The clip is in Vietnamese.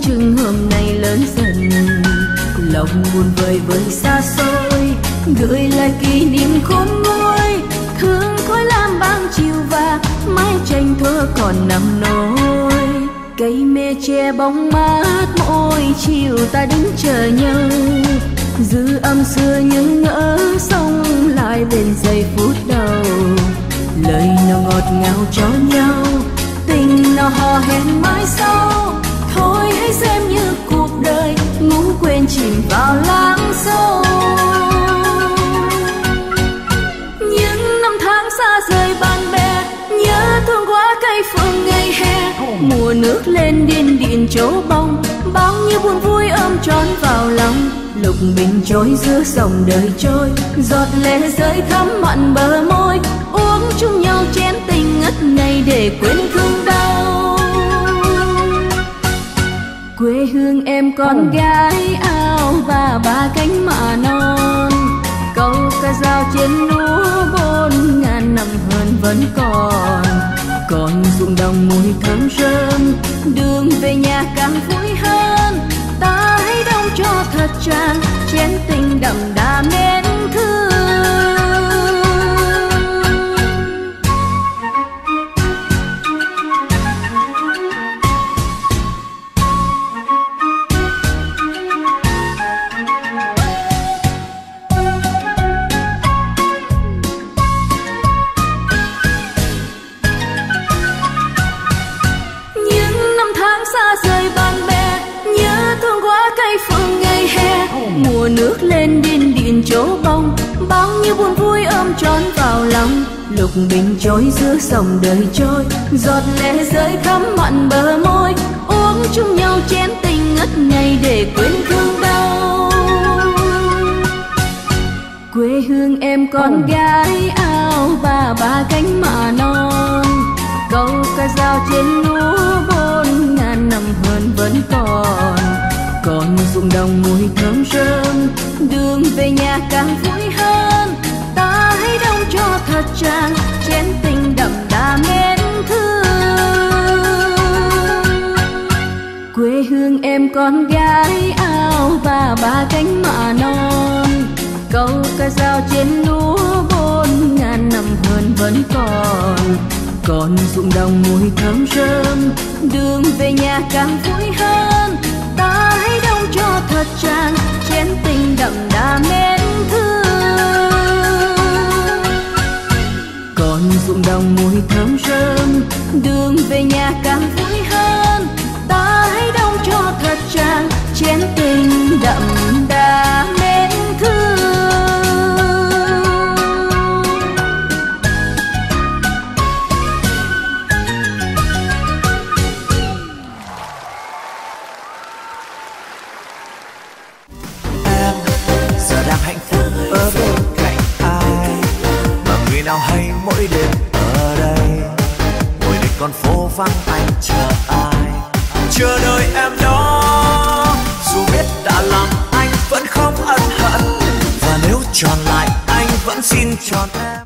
chừng hôm nay lớn dần, lòng buồn vơi vơi xa xôi, gửi lại kỷ niệm khôn nguôi. Thương khói lam băng chiều và mái tranh thuở còn nằm nôi. Cây mê che bóng mát mỗi chiều ta đứng chờ nhau, dư âm xưa những ngỡ sống lại bên giây phút đầu. Lời nào ngọt ngào cho nhau, tình nào hò hẹn mãi sau. Thôi hãy xem như cuộc đời ngủ quên chìm vào lãng sâu. Những năm tháng xa rời bạn bè, nhớ thương quá cây phượng ngày hè. Mùa nước lên điên điền chỗ bông, bao nhiêu buồn vui ôm trọn vào lòng. Lục bình trôi giữa dòng đời trôi, giọt lệ rơi thắm mặn bờ môi. Uống chung nhau chén tình ngất ngây để quên thương đau. Quê hương em con gái áo ba cánh mạ non, câu ca dao trên lúa 4.000 năm hơn vẫn còn. Còn ruộng đồng mùi thơm rơm, đường về nhà càng vui hơn. Ta hãy đông cho thật tràn chén tình đậm đà mến thương. Mùa nước lên điên điền chỗ bông, bao nhiêu buồn vui ôm trọn vào lòng. Lục bình trôi giữa dòng đời trôi, giọt lệ rơi thắm mặn bờ môi. Uống chung nhau chén tình ngất ngây để quên thương đau. Quê hương em con gái áo ba cánh mạ non, câu ca dao trên lúa 4.000 năm hơn vẫn còn. Còn ruộng đồng mùi thơm rơm, đường về nhà càng vui hơn. Ta hãy đông cho thật tràn chén tình đậm đà mến thương. Quê hương em con gái áo ba cánh mạ non, câu ca dao trên lúa 4.000 năm hơn vẫn còn. Còn ruộng đồng mùi thơm rơm, đường về nhà càng vui hơn. Ta hãy đông cho thật tràn chén tình đậm đà mến thương. Còn ruộng đồng mùi thơm rơm, đường về nhà càng vui hơn. Ta hãy đông cho thật tràn chén tình đậm đà mến thương. Nào hay mỗi đêm ở đây, ngồi đây con phố vắng anh chờ ai, chờ đợi em đó. Dù biết đã làm anh vẫn không ân hận, và nếu tròn lại anh vẫn xin tròn em.